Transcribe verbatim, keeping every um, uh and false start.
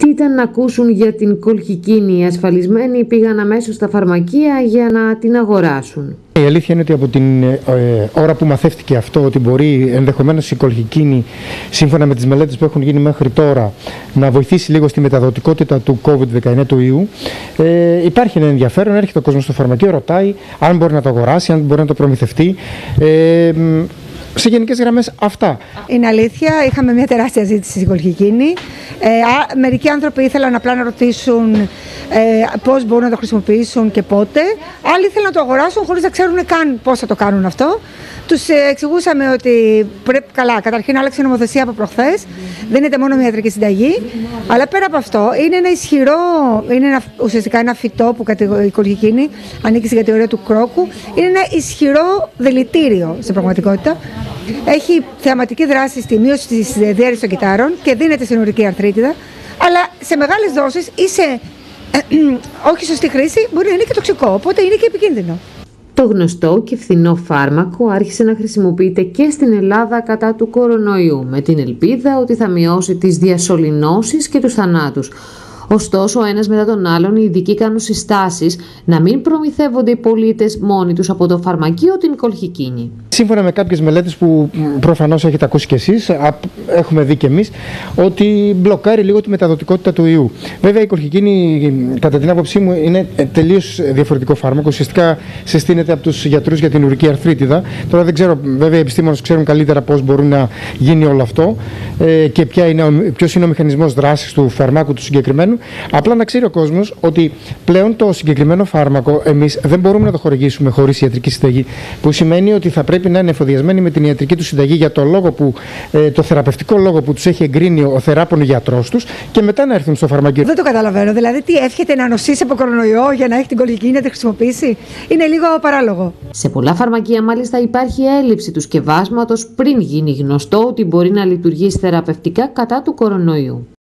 Τι ήταν να ακούσουν για την κολχικίνη? Οι ασφαλισμένοι πήγαν αμέσως στα φαρμακεία για να την αγοράσουν. Η αλήθεια είναι ότι από την ε, ώρα που μαθεύτηκε αυτό, ότι μπορεί ενδεχομένως η κολχικίνη, σύμφωνα με τις μελέτες που έχουν γίνει μέχρι τώρα, να βοηθήσει λίγο στη μεταδοτικότητα του κόβιντ δεκαεννιά, του ιού, ε, υπάρχει ένα ενδιαφέρον, έρχεται ο κόσμος στο φαρμακείο, ρωτάει αν μπορεί να το αγοράσει, αν μπορεί να το προμηθευτεί. Ε, Σε γενικές γραμμές αυτά. Είναι αλήθεια, είχαμε μια τεράστια ζήτηση στην κολχικίνη. Ε, μερικοί άνθρωποι ήθελαν απλά να ρωτήσουν ε, πώς μπορούν να το χρησιμοποιήσουν και πότε. Άλλοι ήθελαν να το αγοράσουν χωρίς να ξέρουν καν πώς θα το κάνουν αυτό. Τους ε, εξηγούσαμε ότι πρέπει, καλά, καταρχήν άλλαξε η νομοθεσία από προχθές. Δεν είναι μόνο μια ιατρική συνταγή. Αλλά πέρα από αυτό, είναι ένα ισχυρό, είναι ένα, ουσιαστικά ένα φυτό που η κολχικίνη ανήκει στην κατηγορία του κρόκου. Είναι ένα ισχυρό δηλητήριο στην πραγματικότητα. Έχει θεαματική δράση στη μείωση της διέρρησης των κυττάρων και δίνεται στην ουρική αρθρίτιδα, αλλά σε μεγάλες δόσεις ή σε ε, ε, όχι σωστή χρήση μπορεί να είναι και τοξικό, οπότε είναι και επικίνδυνο. Το γνωστό και φθηνό φάρμακο άρχισε να χρησιμοποιείται και στην Ελλάδα κατά του κορονοϊού, με την ελπίδα ότι θα μειώσει τις διασωληνώσεις και τους θανάτους. Ωστόσο, ο ένας μετά τον άλλον, οι ειδικοί κάνουν συστάσεις να μην προμηθεύονται οι πολίτες μόνοι τους από το φαρμακείο την κολχικίνη. Σύμφωνα με κάποιες μελέτες που προφανώς έχετε ακούσει κι εσείς, έχουμε δει κι εμείς, ότι μπλοκάρει λίγο τη μεταδοτικότητα του ιού. Βέβαια, η κολχικίνη, κατά την άποψή μου, είναι τελείως διαφορετικό φάρμακο. Ουσιαστικά συστήνεται από τους γιατρούς για την ουρική αρθρίτιδα. Τώρα δεν ξέρω, βέβαια, οι επιστήμονες ξέρουν καλύτερα πώς μπορεί να γίνει όλο αυτό ε, και ποιος είναι ο μηχανισμός δράσης του φαρμάκου του συγκεκριμένου. Απλά να ξέρει ο κόσμος ότι πλέον το συγκεκριμένο φάρμακο εμείς δεν μπορούμε να το χορηγήσουμε χωρίς ιατρική συνταγή. Που σημαίνει ότι θα πρέπει να είναι εφοδιασμένοι με την ιατρική του συνταγή για το, λόγο που, ε, το θεραπευτικό λόγο που τους έχει εγκρίνει ο θεράπων γιατρός τους και μετά να έρθουν στο φαρμακείο. Δεν το καταλαβαίνω. Δηλαδή, τι εύχεται να νοσήσει από κορονοϊό για να έχει την κολχικίνη να τη χρησιμοποιήσει? Είναι λίγο παράλογο. Σε πολλά φαρμακεία, μάλιστα, υπάρχει έλλειψη του σκευάσματος πριν γίνει γνωστό ότι μπορεί να λειτουργήσει θεραπευτικά κατά του κορονοϊού.